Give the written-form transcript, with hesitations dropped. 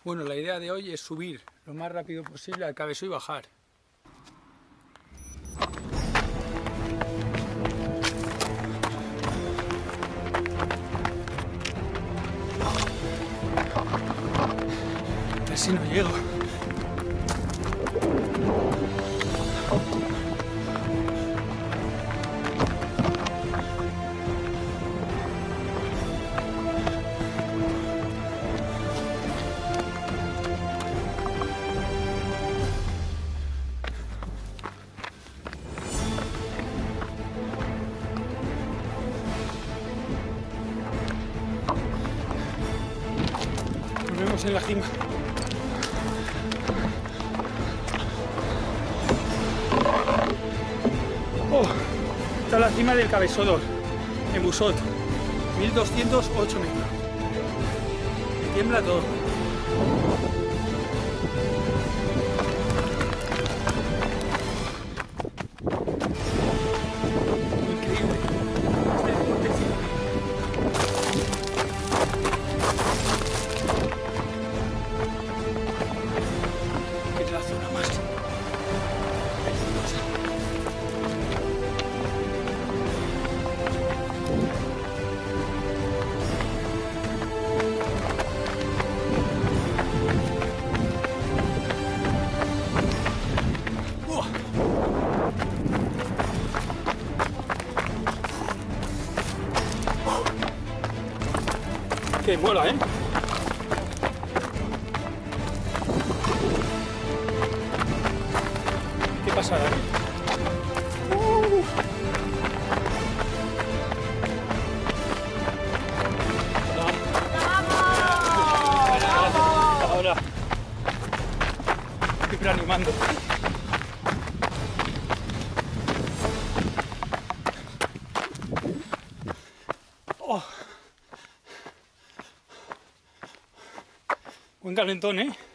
Bueno, la idea de hoy es subir lo más rápido posible al Cabeçó y bajar. Casi no llego. Nos vemos en la cima. Oh, está la cima del Cabeçó d'Or, en Busot, 1208 metros. Me tiembla todo. Increíble. Este deporte es increíble. Que es la zona más peligrosa. Que mola, ¿eh? ¿Qué pasará? Ahora. Estoy reanimando. Oh. Buen calentón, ¿eh?